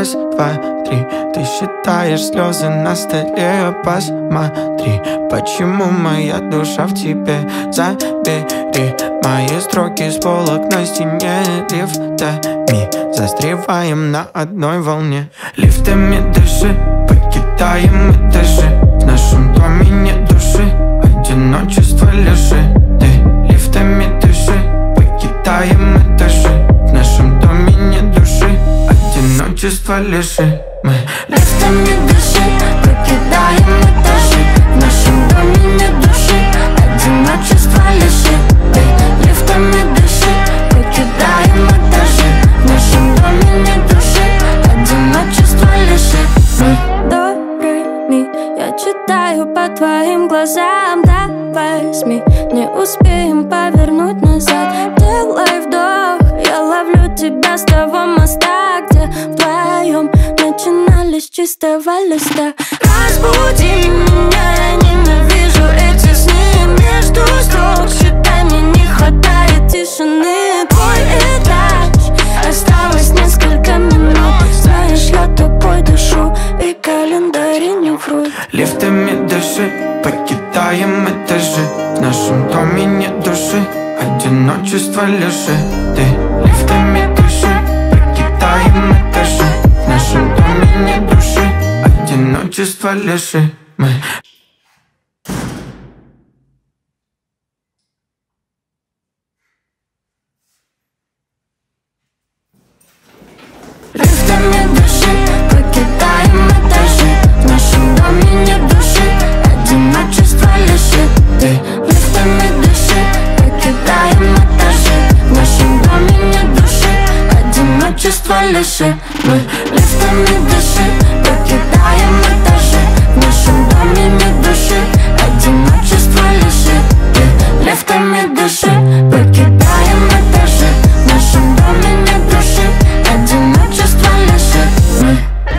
Раз, два, три. Ты считаешь слезы на столе. Посмотри, почему моя душа в тебе. Забери мои строки с полок на стене. Лифтами застреваем на одной волне. Лифтами дыши, покидаем этажи. В нашем доме нет души, одиночество лиши. Ты лифтами дыши, покидаем этажи. В нашем доме нет души, одиночество лиши. Мы лифтами дыши, покидаем этажи. В нашем доме нет души, одиночество лиши. Ты лифтами дыши, покидаем этажи. В нашем доме нет души, одиночество лиши. Мы до ре ми, я читаю по твоим глазам. Давай возьми, не успеем повернуть назад. Делай вдох, я ловлю тебя с того моста, где вдвоем начинали с чистого листа. Разбуди меня, я ненавижу эти сны. Между строк считай, мне не хватает тишины. Твой этаж, осталось несколько минут. Знаешь, я тобой дышу, и календари не врут. лифтами дыши, покидаем этажи. В нашем доме нет души, одиночество лиши. Ты лифтами дыши, покидаем этажи. В нашем доме нет души, одиночество лиши. Мы лифтами дыши, покидаем этажи. В нашем доме нет души, одиночество лиши. Ты лифтами дыши, покидаем этажи. В нашем доме нет души, одиночество лиши. Мы лифтами дыши, покидаем этажи. В нашем доме нет души, одиночество лиши. Ты лифтами дыши, покидаем этажи. В нашем доме нет души, одиночество лиши. Мы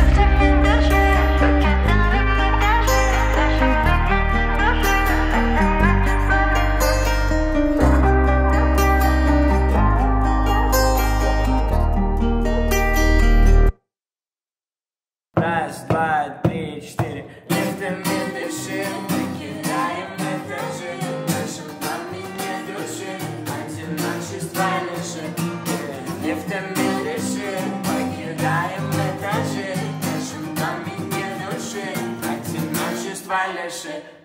Раз, два, три, четыре. Лифтами дыши, покидаем этажи. В нашем доме нет души, одиночество лиши. Лифтами дыши, покидаем этажи. В нашем доме нет души, одиночество лиши.